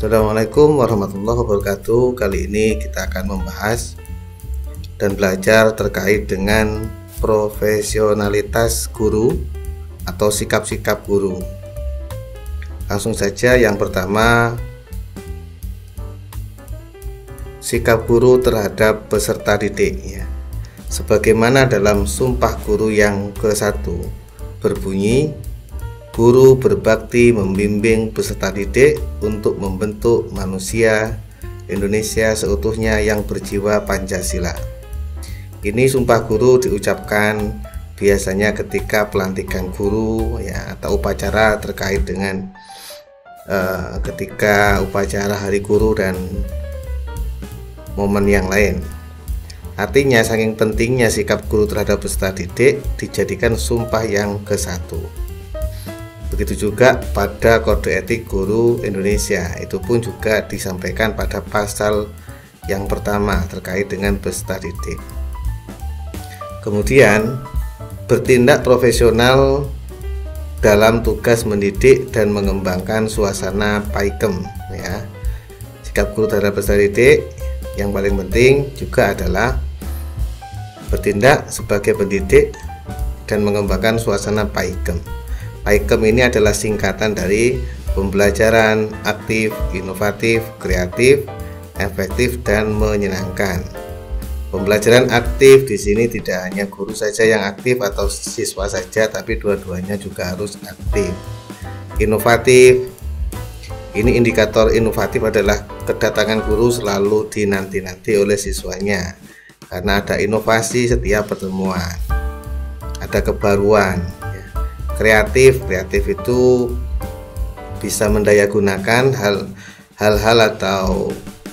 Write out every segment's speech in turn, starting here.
Assalamualaikum warahmatullahi wabarakatuh. Kali ini kita akan membahas dan belajar terkait dengan profesionalitas guru atau sikap-sikap guru. Langsung saja, yang pertama, sikap guru terhadap peserta didik ya. Sebagaimana dalam Sumpah Guru yang ke-1 berbunyi, guru berbakti membimbing peserta didik untuk membentuk manusia Indonesia seutuhnya yang berjiwa Pancasila. Ini Sumpah Guru diucapkan biasanya ketika pelantikan guru ya, atau upacara terkait dengan ketika upacara Hari Guru dan momen yang lain. Artinya saking pentingnya sikap guru terhadap peserta didik dijadikan sumpah yang ke-1. Begitu juga pada Kode Etik Guru Indonesia, itu pun juga disampaikan pada pasal yang pertama terkait dengan peserta didik. Kemudian, bertindak profesional dalam tugas mendidik dan mengembangkan suasana paikem ya. Sikap guru terhadap peserta didik yang paling penting juga adalah bertindak sebagai pendidik dan mengembangkan suasana paikem. Paikem ini adalah singkatan dari pembelajaran aktif, inovatif, kreatif, efektif, dan menyenangkan. Pembelajaran aktif di sini tidak hanya guru saja yang aktif atau siswa saja, tapi dua-duanya juga harus aktif. Inovatif, ini indikator inovatif adalah kedatangan guru selalu dinanti-nanti oleh siswanya, karena ada inovasi setiap pertemuan, ada kebaruan. Kreatif itu bisa mendayagunakan hal-hal atau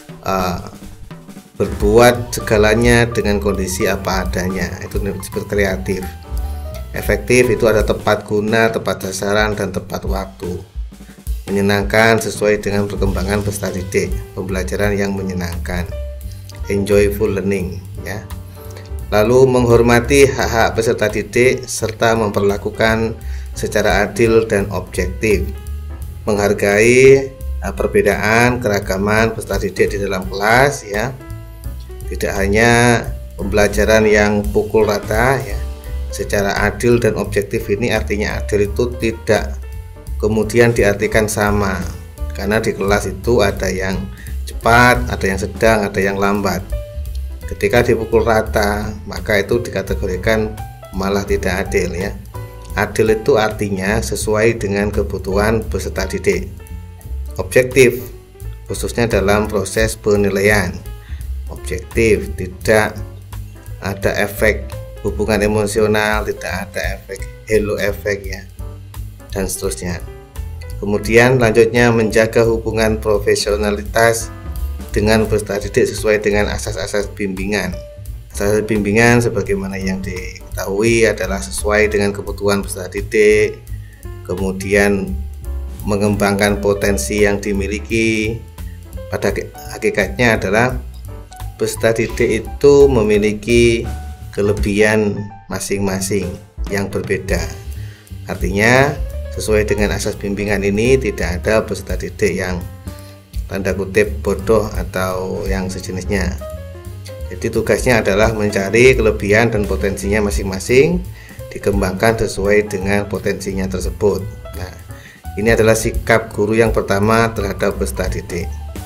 berbuat segalanya dengan kondisi apa adanya, itu disebut kreatif. Efektif itu ada tepat guna, tepat sasaran, dan tepat waktu. Menyenangkan sesuai dengan perkembangan peserta didik, pembelajaran yang menyenangkan, enjoyful learning ya. Lalu menghormati hak-hak peserta didik serta memperlakukan secara adil dan objektif, menghargai perbedaan keragaman peserta didik di dalam kelas ya. Tidak hanya pembelajaran yang pukul rata ya. Secara adil dan objektif ini artinya adil itu tidak kemudian diartikan sama, karena di kelas itu ada yang cepat, ada yang sedang, ada yang lambat. Ketika dipukul rata, maka itu dikategorikan malah tidak adil ya. Adil itu artinya sesuai dengan kebutuhan peserta didik. Objektif, khususnya dalam proses penilaian. Objektif, tidak ada efek hubungan emosional, tidak ada efek halo efek ya, dan seterusnya. Kemudian lanjutnya menjaga hubungan profesionalitas dengan peserta didik sesuai dengan asas-asas bimbingan. Asas bimbingan sebagaimana yang diketahui adalah sesuai dengan kebutuhan peserta didik, kemudian mengembangkan potensi yang dimiliki. Pada hakikatnya adalah peserta didik itu memiliki kelebihan masing-masing yang berbeda. Artinya sesuai dengan asas bimbingan ini tidak ada peserta didik yang tanda kutip bodoh atau yang sejenisnya. Jadi tugasnya adalah mencari kelebihan dan potensinya masing-masing, dikembangkan sesuai dengan potensinya tersebut. Nah, ini adalah sikap guru yang pertama terhadap peserta didik.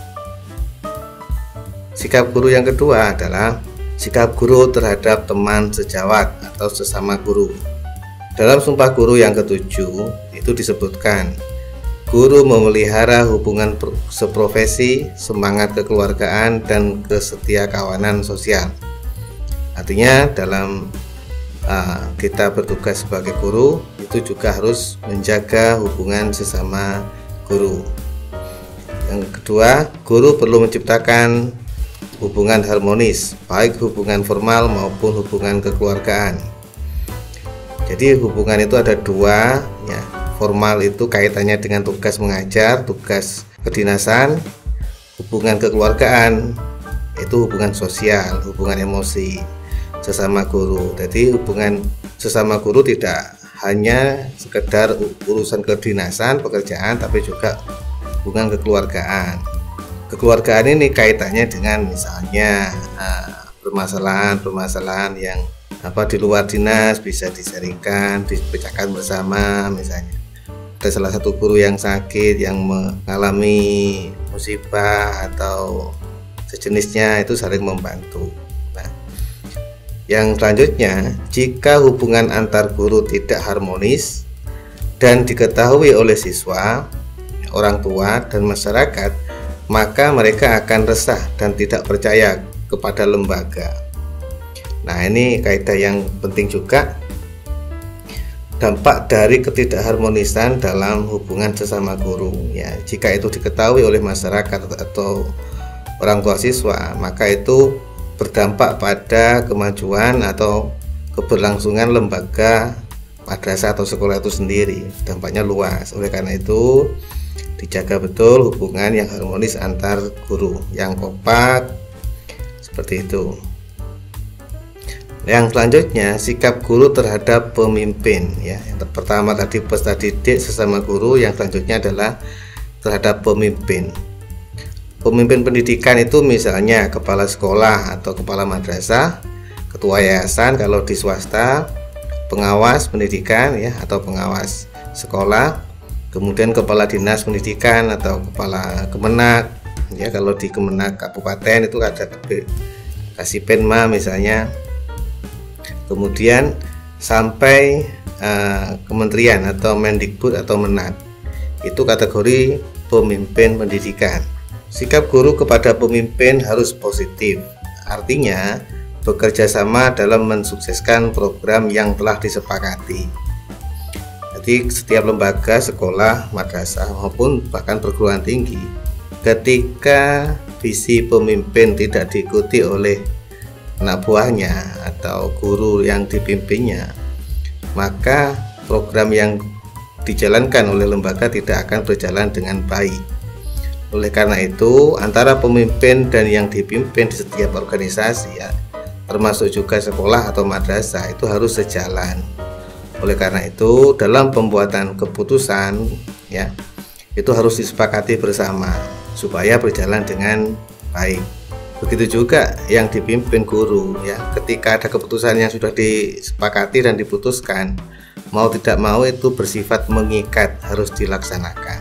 Sikap guru yang kedua adalah sikap guru terhadap teman sejawat atau sesama guru. Dalam Sumpah Guru yang ke-7 itu disebutkan, guru memelihara hubungan seprofesi, semangat kekeluargaan, dan kesetiakawanan sosial. Artinya dalam kita bertugas sebagai guru itu juga harus menjaga hubungan sesama guru. Yang kedua, guru perlu menciptakan hubungan harmonis, baik hubungan formal maupun hubungan kekeluargaan. Jadi hubungan itu ada dua ya. Formal itu kaitannya dengan tugas mengajar, tugas kedinasan. Hubungan kekeluargaan itu hubungan sosial, hubungan emosi sesama guru. Jadi hubungan sesama guru tidak hanya sekedar urusan kedinasan, pekerjaan, tapi juga hubungan kekeluargaan. kekeluargaan ini kaitannya dengan misalnya permasalahan yang di luar dinas bisa dicaringkan, dipecahkan bersama. Misalnya ada salah satu guru yang sakit, yang mengalami musibah atau sejenisnya, itu saling membantu. Nah, yang selanjutnya, jika hubungan antar guru tidak harmonis dan diketahui oleh siswa, orang tua, dan masyarakat, maka mereka akan resah dan tidak percaya kepada lembaga. Nah, ini kaidah yang penting juga. Dampak dari ketidakharmonisan dalam hubungan sesama guru, ya, jika itu diketahui oleh masyarakat atau orang tua siswa, maka itu berdampak pada kemajuan atau keberlangsungan lembaga, madrasah atau sekolah itu sendiri. Dampaknya luas. Oleh karena itu, dijaga betul hubungan yang harmonis antar guru, yang kompak, seperti itu. Yang selanjutnya, sikap guru terhadap pemimpin, ya. Yang pertama tadi peserta didik sesama guru, yang selanjutnya adalah terhadap pemimpin. Pemimpin pendidikan itu misalnya kepala sekolah atau kepala madrasah, ketua yayasan kalau di swasta, pengawas pendidikan, ya, atau pengawas sekolah, kemudian kepala dinas pendidikan atau kepala kemenak, ya, kalau di kemenak kabupaten itu ada Kasipenma misalnya. Kemudian sampai kementerian atau Mendikbud atau Menak, itu kategori pemimpin pendidikan. Sikap guru kepada pemimpin harus positif, artinya bekerja sama dalam mensukseskan program yang telah disepakati. Jadi setiap lembaga, sekolah, madrasah maupun bahkan perguruan tinggi, ketika visi pemimpin tidak diikuti oleh anak buahnya atau guru yang dipimpinnya, maka program yang dijalankan oleh lembaga tidak akan berjalan dengan baik. Oleh karena itu, antara pemimpin dan yang dipimpin di setiap organisasi, ya, termasuk juga sekolah atau madrasah, itu harus sejalan. Oleh karena itu, dalam pembuatan keputusan, ya, itu harus disepakati bersama supaya berjalan dengan baik. Begitu juga yang dipimpin guru, ya, ketika ada keputusan yang sudah disepakati dan diputuskan, mau tidak mau itu bersifat mengikat, harus dilaksanakan.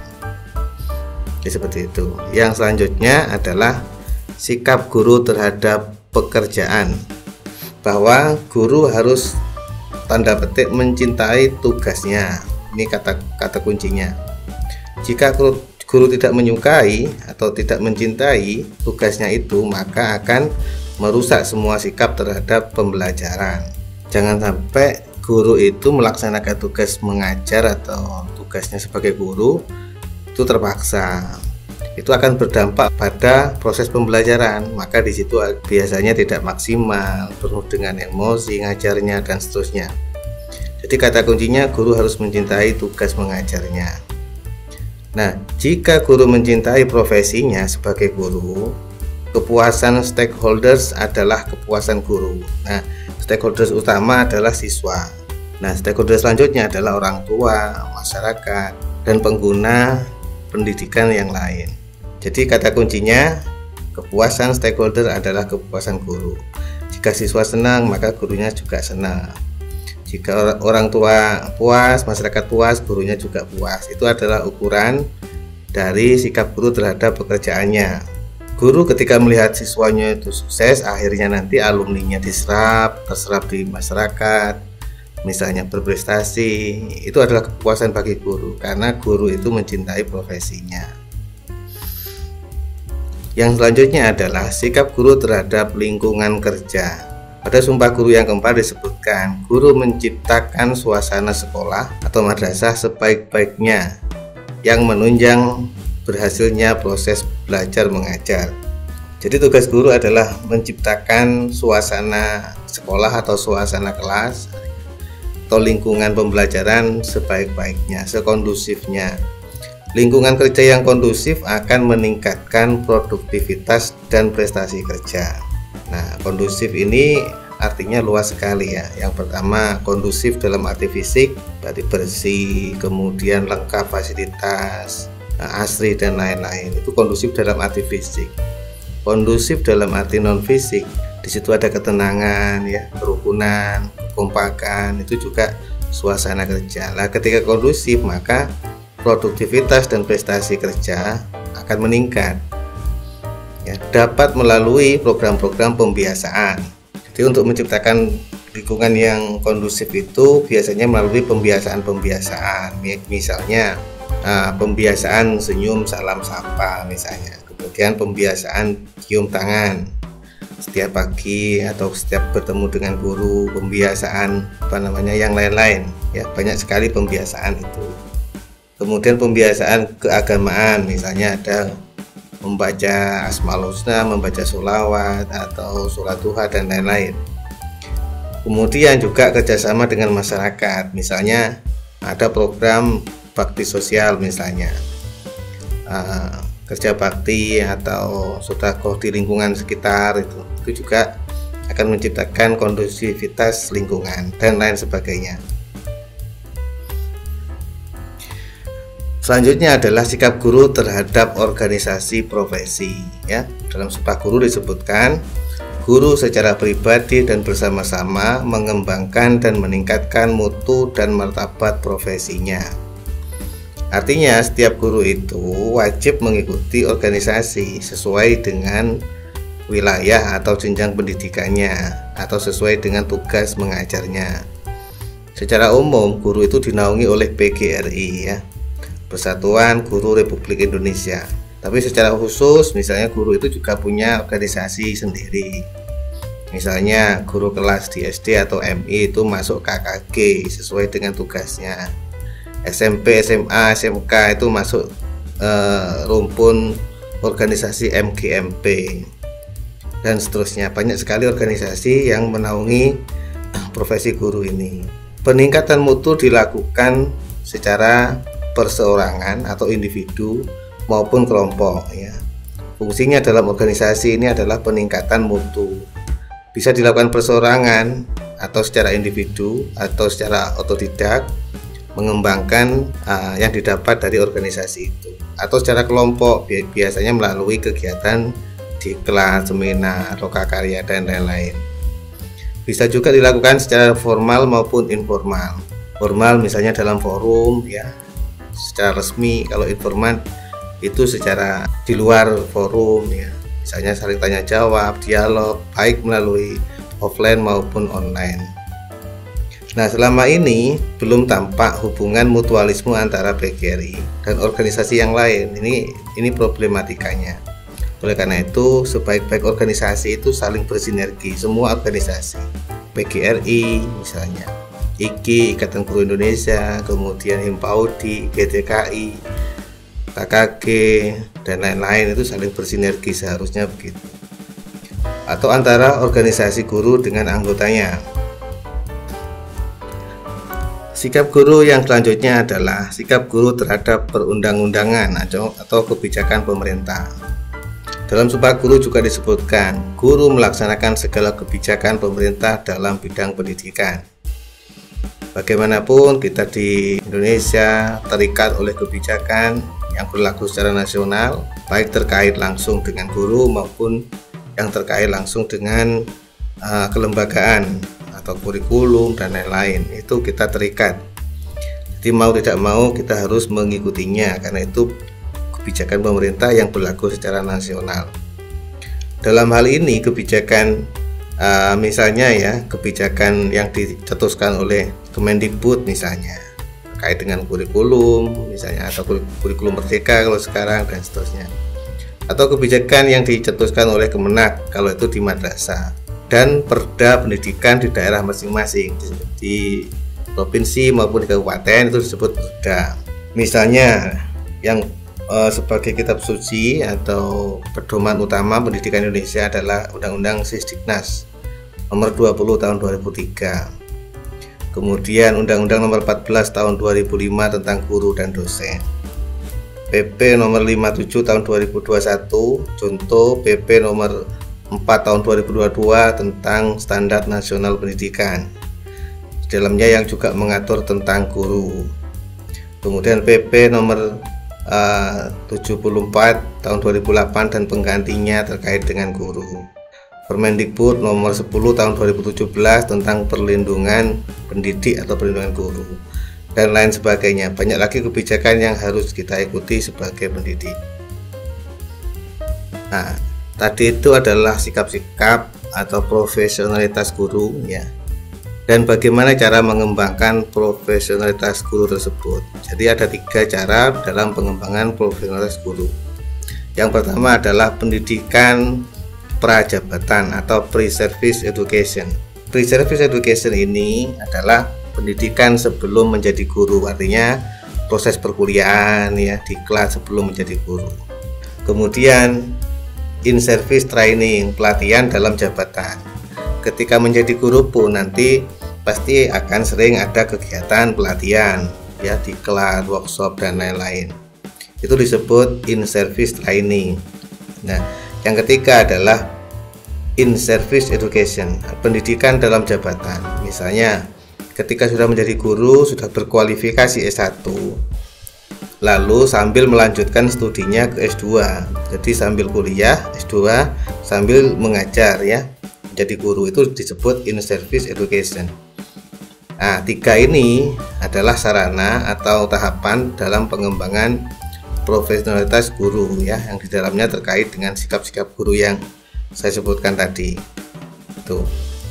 Ya, seperti itu. Yang selanjutnya adalah sikap guru terhadap pekerjaan, bahwa guru harus tanda petik mencintai tugasnya. Ini kata kuncinya. Jika guru tidak menyukai atau tidak mencintai tugasnya itu, maka akan merusak semua sikap terhadap pembelajaran. Jangan sampai guru itu melaksanakan tugas mengajar atau tugasnya sebagai guru itu terpaksa. Itu akan berdampak pada proses pembelajaran, maka di situ biasanya tidak maksimal, penuh dengan emosi ngajarnya dan seterusnya. Jadi kata kuncinya, guru harus mencintai tugas mengajarnya. Nah, jika guru mencintai profesinya sebagai guru, kepuasan stakeholders adalah kepuasan guru. Nah, stakeholders utama adalah siswa. Nah, stakeholders selanjutnya adalah orang tua, masyarakat, dan pengguna pendidikan yang lain. Jadi kata kuncinya, kepuasan stakeholder adalah kepuasan guru. Jika siswa senang, maka gurunya juga senang. Jika orang tua puas, masyarakat puas, gurunya juga puas. Itu adalah ukuran dari sikap guru terhadap pekerjaannya. Guru ketika melihat siswanya itu sukses, akhirnya nanti alumninya terserap di masyarakat, misalnya berprestasi, itu adalah kepuasan bagi guru, karena guru itu mencintai profesinya. Yang selanjutnya adalah sikap guru terhadap lingkungan kerja. Pada Sumpah Guru yang keempat disebutkan, guru menciptakan suasana sekolah atau madrasah sebaik-baiknya yang menunjang berhasilnya proses belajar mengajar. Jadi tugas guru adalah menciptakan suasana sekolah atau suasana kelas atau lingkungan pembelajaran sebaik-baiknya, sekondusifnya. Lingkungan kerja yang kondusif akan meningkatkan produktivitas dan prestasi kerja. Nah, kondusif ini artinya luas sekali, ya. Yang pertama, kondusif dalam arti fisik, berarti bersih, kemudian lengkap fasilitas, asri dan lain-lain. Itu kondusif dalam arti fisik. Kondusif dalam arti non fisik, di situ ada ketenangan, ya, kerukunan, kekompakan, itu juga suasana kerja. Nah, ketika kondusif maka produktivitas dan prestasi kerja akan meningkat, ya, dapat melalui program-program pembiasaan. Jadi untuk menciptakan lingkungan yang kondusif itu biasanya melalui pembiasaan-pembiasaan, misalnya pembiasaan senyum salam sapa misalnya, kemudian pembiasaan cium tangan setiap pagi atau setiap bertemu dengan guru, pembiasaan yang lain-lain, ya, banyak sekali pembiasaan itu. Kemudian pembiasaan keagamaan, misalnya ada membaca Asmaul Husna, membaca sholawat atau sholat duha dan lain-lain. Kemudian juga kerjasama dengan masyarakat, misalnya ada program bakti sosial, misalnya kerja bakti atau sedekah di lingkungan sekitar, itu juga akan menciptakan kondusivitas lingkungan dan lain sebagainya. Selanjutnya adalah sikap guru terhadap organisasi profesi, ya. Dalam Sumpah Guru disebutkan guru secara pribadi dan bersama-sama mengembangkan dan meningkatkan mutu dan martabat profesinya. Artinya setiap guru itu wajib mengikuti organisasi sesuai dengan wilayah atau jenjang pendidikannya atau sesuai dengan tugas mengajarnya. Secara umum guru itu dinaungi oleh PGRI, ya, Persatuan Guru Republik Indonesia. Tapi secara khusus misalnya guru itu juga punya organisasi sendiri. Misalnya guru kelas di SD atau MI itu masuk KKG sesuai dengan tugasnya. SMP, SMA, SMK itu masuk rumpun organisasi MGMP dan seterusnya. Banyak sekali organisasi yang menaungi profesi guru ini. Peningkatan mutu dilakukan secara perseorangan atau individu maupun kelompok, ya. Fungsinya dalam organisasi ini adalah peningkatan mutu. Bisa dilakukan perseorangan atau secara individu atau secara otodidak, mengembangkan yang didapat dari organisasi itu, atau secara kelompok biasanya melalui kegiatan di kelas, seminar, lokakarya dan lain-lain. Bisa juga dilakukan secara formal maupun informal. Formal misalnya dalam forum, ya, secara resmi. Kalau informal itu secara di luar forum, ya, misalnya saling tanya jawab, dialog, baik melalui offline maupun online. Nah, selama ini belum tampak hubungan mutualisme antara PGRI dan organisasi yang lain. Ini problematikanya. Oleh karena itu, sebaik-baik organisasi itu saling bersinergi, semua organisasi. PGRI misalnya, IKI, Ikatan Guru Indonesia, kemudian Himpaudi, GTKI, KKG, dan lain-lain itu saling bersinergi, seharusnya begitu. Atau antara organisasi guru dengan anggotanya. Sikap guru yang selanjutnya adalah sikap guru terhadap perundang-undangan atau kebijakan pemerintah. Dalam Sumpah Guru juga disebutkan, guru melaksanakan segala kebijakan pemerintah dalam bidang pendidikan. Bagaimanapun kita di Indonesia terikat oleh kebijakan yang berlaku secara nasional, baik terkait langsung dengan guru maupun yang terkait langsung dengan kelembagaan atau kurikulum dan lain-lain. Itu kita terikat. Jadi mau tidak mau kita harus mengikutinya karena itu kebijakan pemerintah yang berlaku secara nasional. Dalam hal ini kebijakan misalnya, ya, kebijakan yang dicetuskan oleh Kemendikbud misalnya terkait dengan kurikulum misalnya, atau kurikulum merdeka kalau sekarang dan seterusnya, atau kebijakan yang dicetuskan oleh Kemenak kalau itu di madrasah, dan perda pendidikan di daerah masing-masing, di provinsi maupun di kabupaten itu disebut perda. Misalnya yang sebagai kitab suci atau pedoman utama pendidikan Indonesia adalah Undang-Undang Sisdiknas nomor 20 tahun 2003. Kemudian Undang-Undang nomor 14 tahun 2005 tentang guru dan dosen. PP nomor 57 tahun 2021, contoh PP nomor 4 tahun 2022 tentang Standar Nasional Pendidikan. Di dalamnya yang juga mengatur tentang guru. Kemudian PP nomor 74 tahun 2008 dan penggantinya terkait dengan guru. Permendikbud nomor 10 tahun 2017 tentang perlindungan pendidik atau perlindungan guru dan lain sebagainya. Banyak lagi kebijakan yang harus kita ikuti sebagai pendidik. Nah, tadi itu adalah sikap-sikap atau profesionalitas guru ya. Dan bagaimana cara mengembangkan profesionalitas guru tersebut. Jadi ada 3 cara dalam pengembangan profesionalitas guru. Yang pertama adalah pendidikan prajabatan atau pre-service education. Pre-service education ini adalah pendidikan sebelum menjadi guru, artinya proses perkuliahan ya di kelas sebelum menjadi guru. Kemudian in-service training, pelatihan dalam jabatan. Ketika menjadi guru pun nanti pasti akan sering ada kegiatan pelatihan ya di kelas, workshop dan lain-lain. Itu disebut in-service training. Nah, yang ketiga adalah in-service education, pendidikan dalam jabatan. Misalnya ketika sudah menjadi guru, sudah berkualifikasi S1, lalu sambil melanjutkan studinya ke S2. Jadi sambil kuliah S2 sambil mengajar ya, jadi guru, itu disebut in-service education. Nah, 3 ini adalah sarana atau tahapan dalam pengembangan profesionalitas guru ya, yang di dalamnya terkait dengan sikap-sikap guru yang saya sebutkan tadi. Tuh.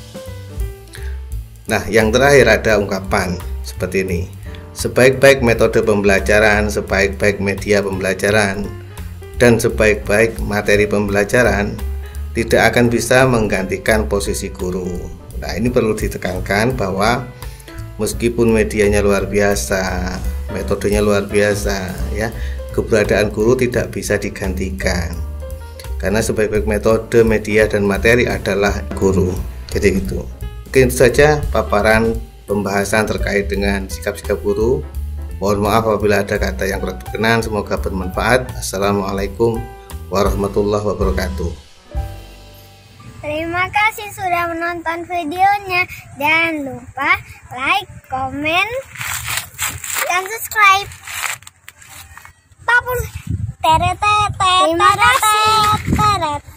Nah, yang terakhir ada ungkapan seperti ini. Sebaik-baik metode pembelajaran, sebaik-baik media pembelajaran, dan sebaik-baik materi pembelajaran tidak akan bisa menggantikan posisi guru. Nah, ini perlu ditekankan bahwa meskipun medianya luar biasa, metodenya luar biasa ya, keberadaan guru tidak bisa digantikan. Karena sebaik-baik metode, media, dan materi adalah guru. Jadi itu. Mungkin itu saja paparan pembahasan terkait dengan sikap-sikap guru. Mohon maaf apabila ada kata yang kurang berkenan. Semoga bermanfaat. Assalamualaikum warahmatullahi wabarakatuh. Terima kasih sudah menonton videonya. Jangan lupa like, komen, dan subscribe. Terima kasih.